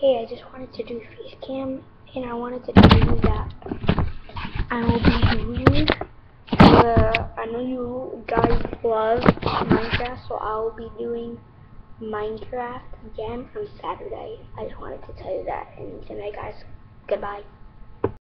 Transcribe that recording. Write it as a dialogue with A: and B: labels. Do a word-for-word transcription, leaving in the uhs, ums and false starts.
A: Hey, I just wanted to do face cam, and I wanted to tell you that I will be doing the, I know you guys love Minecraft, so I will be doing Minecraft again on Saturday. I just wanted to tell you that, and good night guys, goodbye.